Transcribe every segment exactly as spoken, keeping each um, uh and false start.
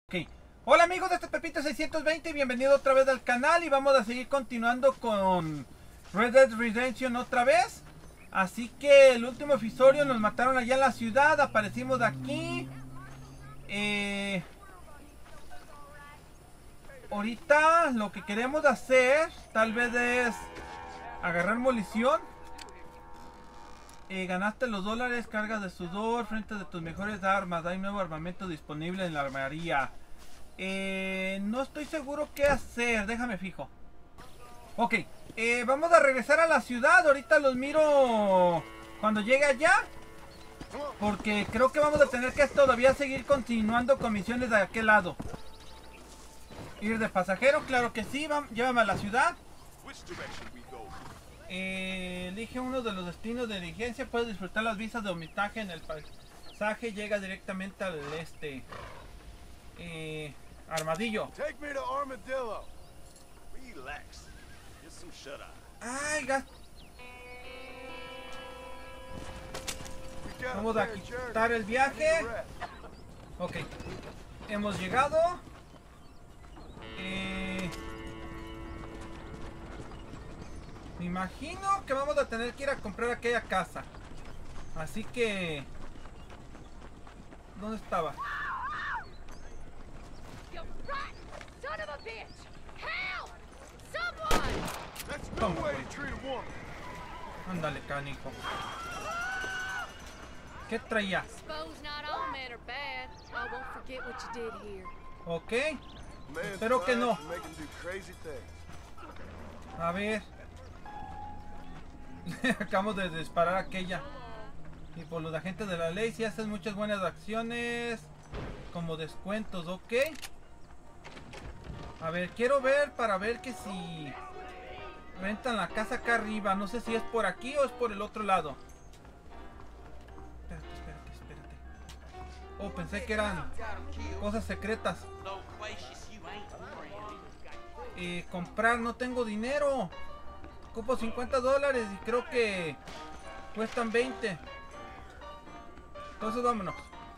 Ok, hola amigos de este Pepito seiscientos veinte, bienvenido otra vez al canal y vamos a seguir continuando con Red Dead Redemption otra vez. Así que el último episodio nos mataron allá en la ciudad, aparecimos de aquí. Eh, ahorita lo que queremos hacer tal vez es agarrar munición. Eh, ganaste los dólares, cargas de sudor, frente de tus mejores armas. Hay nuevo armamento disponible en la armería. Eh, no estoy seguro qué hacer, déjame fijo. Ok, eh, vamos a regresar a la ciudad. Ahorita los miro cuando llegue allá, porque creo que vamos a tener que todavía seguir continuando con misiones de aquel lado. Ir de pasajero, claro que sí, vamos, llévame a la ciudad. Eh, elige uno de los destinos de diligencia. Puedes disfrutar las vistas de omitaje en el pasaje. Llega directamente al este. Eh, Armadillo. Ay, gas. Vamos a quitar el viaje. Ok. Hemos llegado. Eh... Me imagino que vamos a tener que ir a comprar aquella casa. Así que... ¿dónde estaba? Toma. Ándale, canijo. ¿Qué traía? Ok. Espero que no. A ver. Acabamos de disparar a aquella. Y por los agentes de la ley, si haces muchas buenas acciones como descuentos, ok. A ver, quiero ver para ver que si rentan la casa acá arriba. No sé si es por aquí o es por el otro lado. Espérate, espérate, espérate. Oh, pensé que eran cosas secretas. Eh, comprar, no tengo dinero. Ocupo cincuenta dólares y creo que cuestan veinte. Entonces vámonos.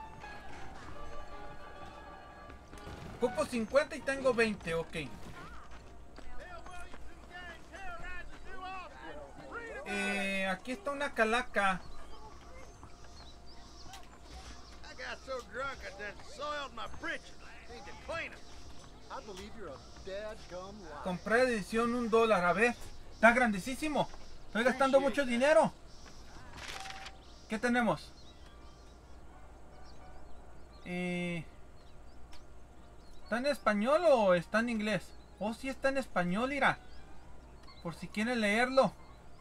Ocupo cincuenta y tengo veinte, ok. Eh, aquí está una calaca. Comprar edición un dólar, a ver. Está grandísimo. Estoy gastando mucho dinero. ¿Qué tenemos? Eh, ¿Está en español o está en inglés? Oh, sí está en español, mira. Por si quieren leerlo.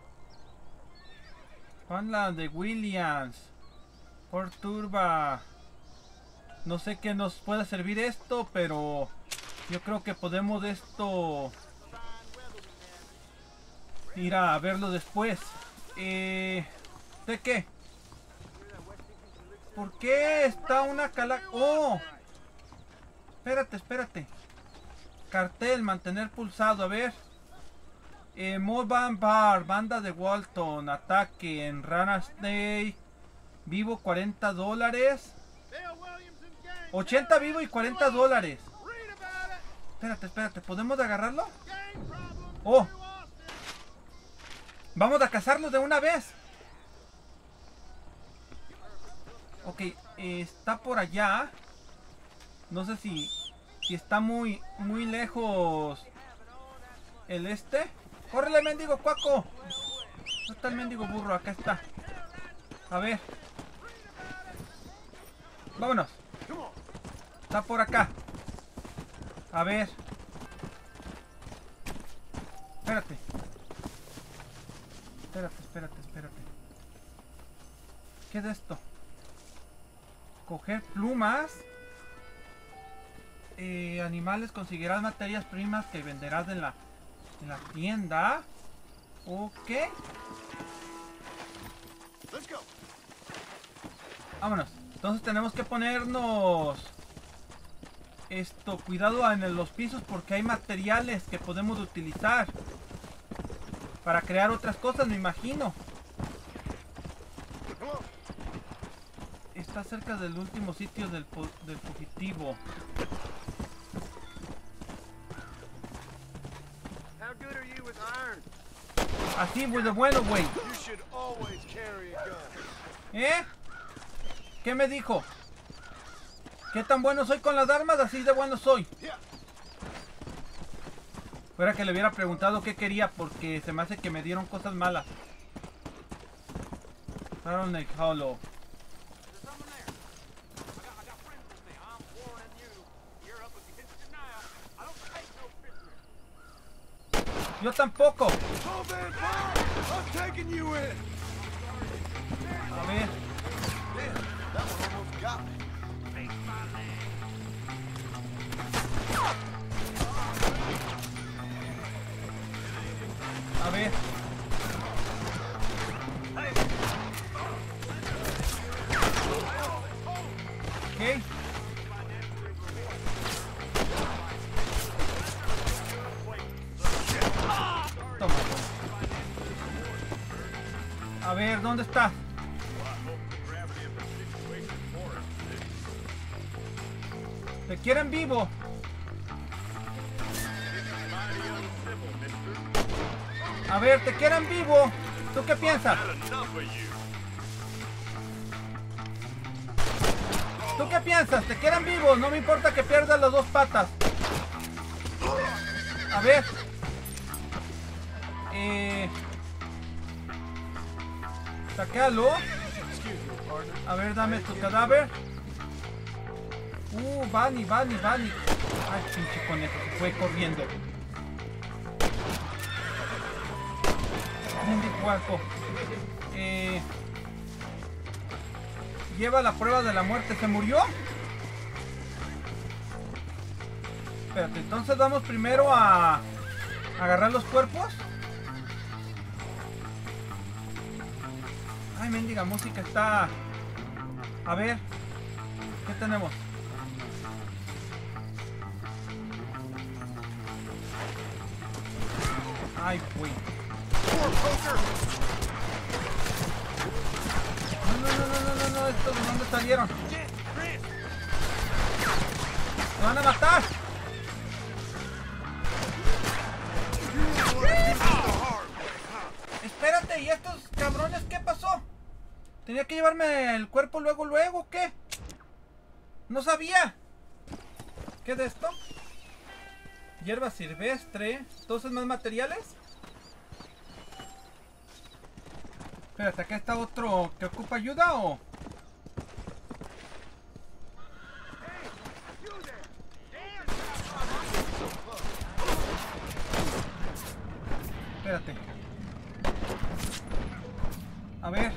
Juan de Williams. Por Turba. No sé qué nos pueda servir esto, pero yo creo que podemos de esto ir a verlo después. Eh, ¿De qué? ¿Por qué está una calaca? ¡Oh! Espérate, espérate. Cartel, mantener pulsado, a ver. Eh, Moban Bar, banda de Walton, ataque en Rana Day. Vivo cuarenta dólares. ochenta vivo y cuarenta dólares. Espérate, espérate, ¿podemos agarrarlo? ¡Oh! Vamos a cazarlos de una vez. Ok, eh, está por allá. No sé si, si está muy, muy lejos el este. ¡Córrele, mendigo cuaco! ¿Dónde está el mendigo burro? Acá está. A ver. Vámonos. Está por acá. A ver. Espérate. Espérate, espérate, espérate. ¿Qué es esto? Coger plumas. Eh, animales, conseguirás materias primas que venderás en la, en la tienda. Ok. Vámonos. Entonces tenemos que ponernos esto, cuidado en los pisos porque hay materiales que podemos utilizar para crear otras cosas, me imagino. Está cerca del último sitio del, del fugitivo. Así, pues de bueno, güey. ¿Eh? ¿Qué me dijo? ¿Qué tan bueno soy con las armas? Así de bueno soy. Fuera que le hubiera preguntado qué quería, porque se me hace que me dieron cosas malas. Haronic Hollow. Yo tampoco. A ver. A ver. Ok. Toma. A ver, ¿dónde está? ¿Te quieren vivo? A ver, ¿te quieren vivo? ¿Tú qué piensas? ¿Tú qué piensas? ¿Te quieren vivo? No me importa que pierdas las dos patas. A ver. Eh... Saquéalo. A ver, dame tu cadáver. Uh, Bunny, Bunny, Bunny. Ay, pinche conejo, se fue corriendo. Cuarto. Eh, lleva la prueba de la muerte. ¿Se murió? Espérate, entonces vamos primero a, a agarrar los cuerpos. Ay, mendiga música está. A ver, ¿qué tenemos? Ay, güey. No, no, no, no, no, no, estos de dónde salieron. ¡Me van a matar! Espérate, ¿y estos cabrones qué pasó? ¿Tenía que llevarme el cuerpo luego, luego? ¿Qué? No sabía. ¿Qué es de esto? Hierba silvestre. ¿Entonces más materiales? Espérate, ¿acá está otro que ocupa ayuda o...? Espérate. A ver.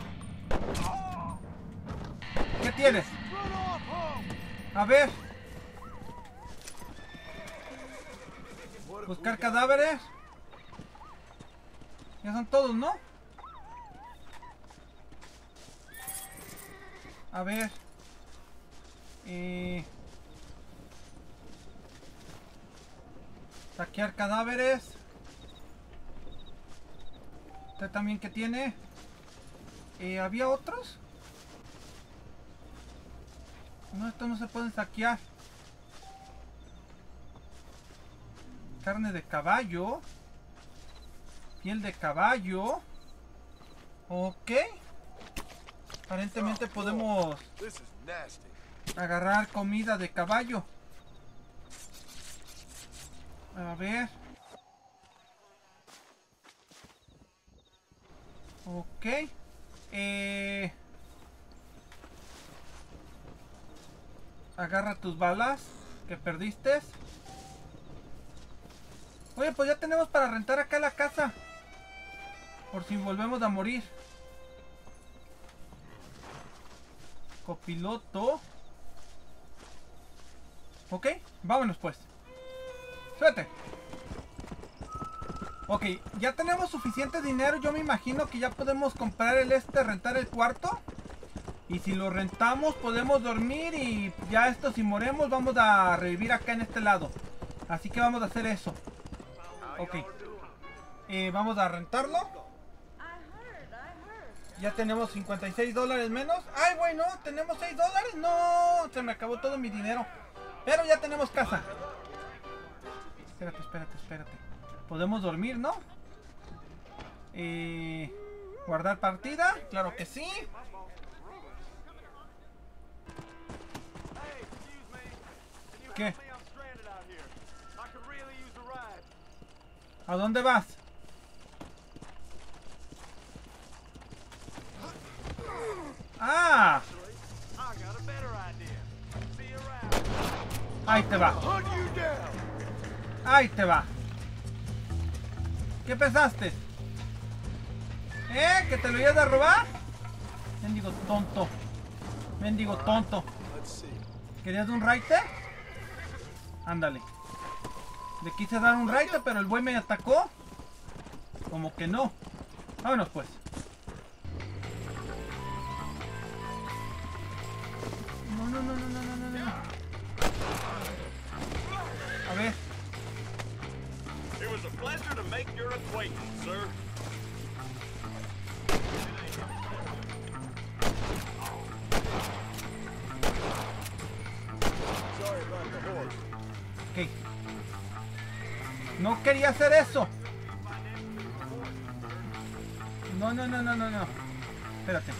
¿Qué tienes? A ver. Buscar cadáveres. Ya son todos, ¿no? A ver. Eh... Saquear cadáveres. ¿Usted también qué tiene? Eh, ¿Había otros? No, estos no se pueden saquear. Carne de caballo. Piel de caballo. Ok. Aparentemente podemos agarrar comida de caballo. A ver. Ok. Eh... Agarra tus balas que perdiste. Oye, pues ya tenemos para rentar acá la casa. Por si volvemos a morir. Copiloto. Ok, vámonos pues. Suerte. Ok, ya tenemos suficiente dinero. Yo me imagino que ya podemos comprar el este, rentar el cuarto. Y si lo rentamos podemos dormir. Y ya esto, si moremos, vamos a revivir acá en este lado. Así que vamos a hacer eso. Ok, eh, vamos a rentarlo. Ya tenemos cincuenta y seis dólares menos. Ay, güey, no, tenemos seis dólares. No, se me acabó todo mi dinero. Pero ya tenemos casa. Espérate, espérate, espérate. Podemos dormir, ¿no? Eh, guardar partida, claro que sí. ¿Qué? ¿A dónde vas? ¡Ah! Ahí te va. Ahí te va. ¿Qué pensaste? ¿Eh? ¿Que te lo ibas a robar? Mendigo tonto. Mendigo tonto. ¿Querías un raite? Ándale. Le quise dar un raite, pero el güey me atacó. Como que no. Vámonos pues. No, no, no, no, no, no, no, no. A ver. It was a pleasure to make your acquaintance, sir. Sorry about the horse. Ok. No quería hacer eso. No, no, no, no, no, no. Espérate.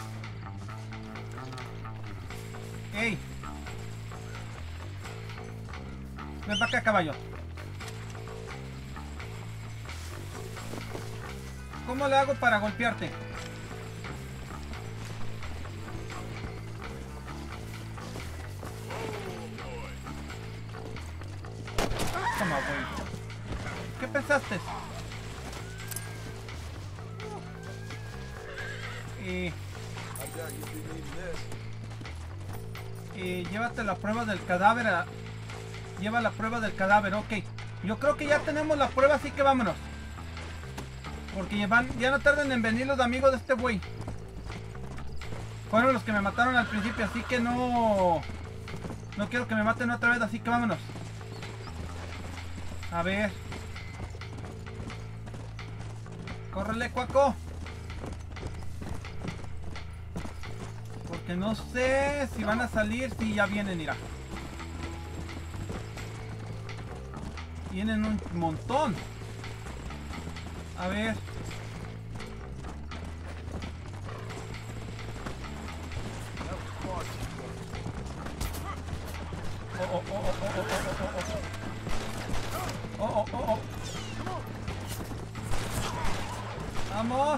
¡Ey! Ven para acá, caballo. ¿Cómo le hago para golpearte? Toma, güey. ¿Qué pensaste? Eh, eh, llévate la prueba del cadáver. A, lleva la prueba del cadáver, ok. Yo creo que ya tenemos la prueba, así que vámonos. Porque ya, van, ya no tardan en venir los amigos de este güey. Fueron los que me mataron al principio, así que no... No quiero que me maten otra vez, así que vámonos. A ver. Córrele, Cuaco. Porque no sé si van a salir, si ya vienen, mira. Vienen un montón. A ver. Oh, oh, oh, oh, oh, oh, oh, oh. Oh, oh, oh, oh. Vamos.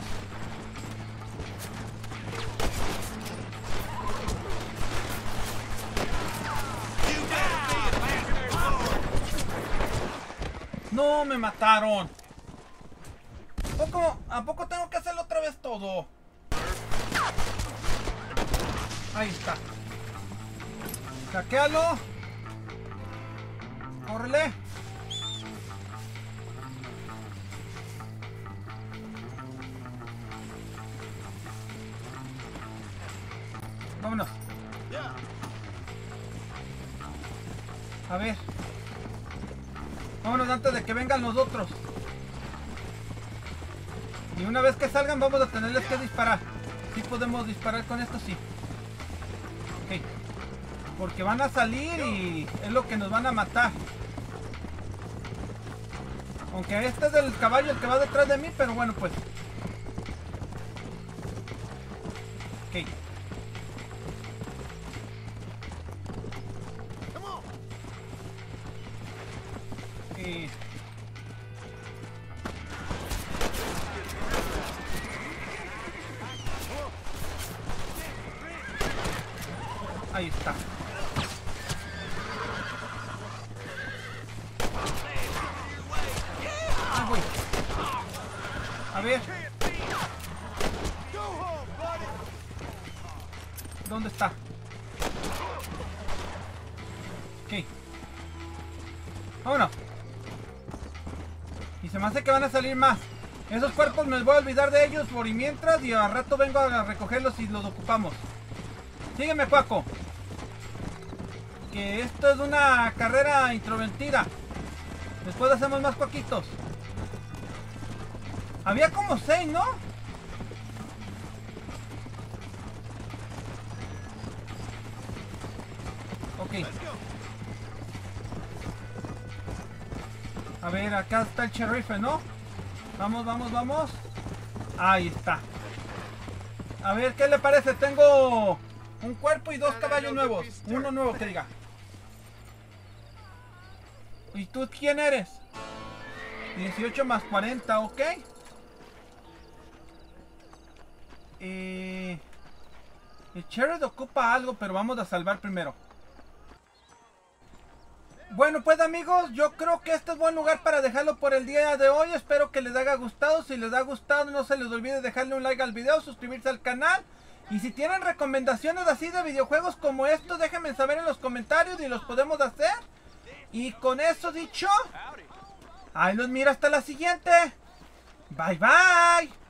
No, me mataron. ¿A poco, ¿A poco tengo que hacerlo otra vez todo? Ahí está. Saquéalo. Córrele. Vámonos. A ver. Vámonos antes de que vengan los otros. Y una vez que salgan vamos a tenerles que disparar. Sí podemos disparar con esto, sí. Ok. Porque van a salir y es lo que nos van a matar. Aunque este es el caballo el que va detrás de mí, pero bueno pues. Ok. Eh. Ahí está. Ah, voy. A ver. ¿Dónde está? Ok. Vámonos. Y se me hace que van a salir más. Esos cuerpos me voy a olvidar de ellos por y mientras. Y al rato vengo a recogerlos y los ocupamos. Sígueme, Paco. Que esto es una carrera introvertida. Después hacemos más poquitos. Había como seis, ¿no? Ok. A ver, acá está el sheriff, ¿no? Vamos, vamos, vamos. Ahí está. A ver, ¿qué le parece? Tengo un cuerpo y dos caballos nuevos. Uno nuevo que diga. ¿Y tú quién eres? dieciocho más cuarenta, ok. Eh, el Sherrod ocupa algo, pero vamos a salvar primero. Bueno pues amigos, yo creo que este es buen lugar para dejarlo por el día de hoy. Espero que les haya gustado. Si les ha gustado, no se les olvide dejarle un like al video, suscribirse al canal. Y si tienen recomendaciones así de videojuegos como estos, déjenme saber en los comentarios y los podemos hacer. Y con eso dicho, ahí los miro hasta la siguiente. Bye bye.